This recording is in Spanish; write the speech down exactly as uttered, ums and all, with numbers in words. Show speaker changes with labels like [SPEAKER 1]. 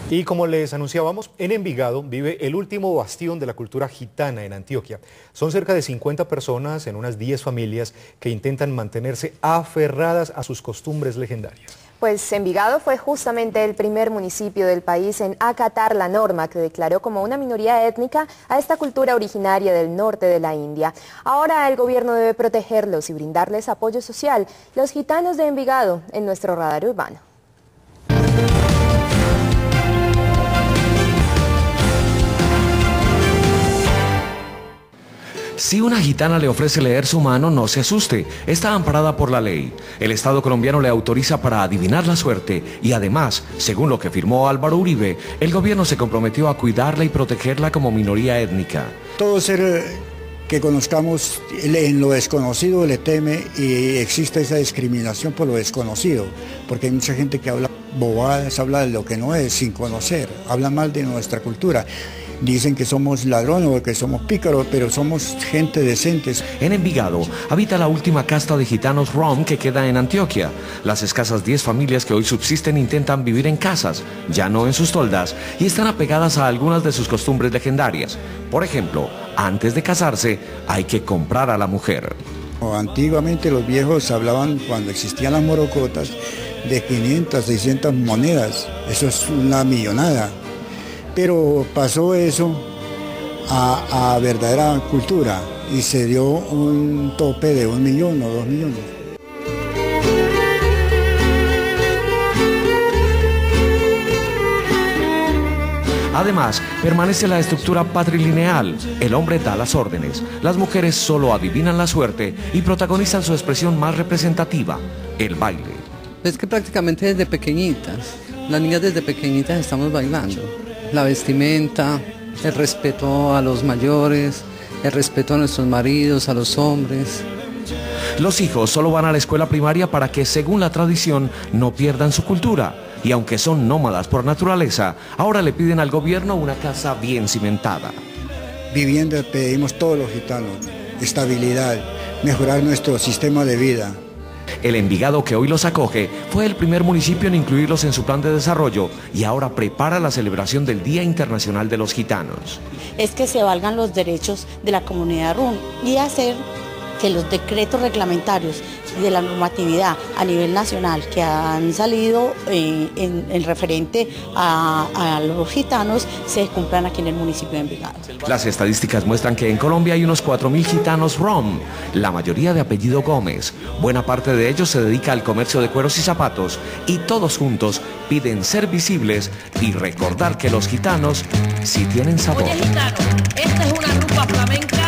[SPEAKER 1] Y como les anunciábamos, en Envigado vive el último bastión de la cultura gitana en Antioquia. Son cerca de cincuenta personas en unas diez familias que intentan mantenerse aferradas a sus costumbres legendarias.
[SPEAKER 2] Pues Envigado fue justamente el primer municipio del país en acatar la norma que declaró como una minoría étnica a esta cultura originaria del norte de la India. Ahora el gobierno debe protegerlos y brindarles apoyo social. Los gitanos de Envigado en nuestro radar urbano.
[SPEAKER 3] Si una gitana le ofrece leer su mano, no se asuste, está amparada por la ley. El Estado colombiano le autoriza para adivinar la suerte y además, según lo que firmó Álvaro Uribe, el gobierno se comprometió a cuidarla y protegerla como minoría étnica.
[SPEAKER 4] Todo ser que conozcamos en lo desconocido le teme y existe esa discriminación por lo desconocido, porque hay mucha gente que habla bobadas, habla de lo que no es sin conocer, habla mal de nuestra cultura. Dicen que somos ladrones o que somos pícaros, pero somos gente decentes.
[SPEAKER 3] En Envigado habita la última casta de gitanos rom que queda en Antioquia. Las escasas diez familias que hoy subsisten intentan vivir en casas, ya no en sus toldas, y están apegadas a algunas de sus costumbres legendarias. Por ejemplo, antes de casarse hay que comprar a la mujer.
[SPEAKER 4] Antiguamente los viejos hablaban, cuando existían las morocotas, de quinientas, seiscientas monedas. Eso es una millonada. Pero pasó eso a, a verdadera cultura y se dio un tope de un millón o dos millones.
[SPEAKER 3] Además, permanece la estructura patrilineal. El hombre da las órdenes, las mujeres solo adivinan la suerte y protagonizan su expresión más representativa, el baile.
[SPEAKER 5] Es que prácticamente desde pequeñitas, las niñas desde pequeñitas estamos bailando. La vestimenta, el respeto a los mayores, el respeto a nuestros maridos, a los hombres.
[SPEAKER 3] Los hijos solo van a la escuela primaria para que, según la tradición, no pierdan su cultura. Y aunque son nómadas por naturaleza, ahora le piden al gobierno una casa bien cimentada.
[SPEAKER 4] Vivienda pedimos todos los gitanos, estabilidad, mejorar nuestro sistema de vida.
[SPEAKER 3] El Envigado, que hoy los acoge, fue el primer municipio en incluirlos en su plan de desarrollo y ahora prepara la celebración del Día Internacional de los Gitanos.
[SPEAKER 6] Es que se valgan los derechos de la comunidad rum y hacer que los decretos reglamentarios de la normatividad a nivel nacional que han salido eh, en, en referente a, a los gitanos se cumplan aquí en el municipio de Envigado.
[SPEAKER 3] Las estadísticas muestran que en Colombia hay unos cuatro mil gitanos rom, la mayoría de apellido Gómez. Buena parte de ellos se dedica al comercio de cueros y zapatos y todos juntos piden ser visibles y recordar que los gitanos sí tienen sabor.
[SPEAKER 7] Oye, gitano, esta es una rumba flamenca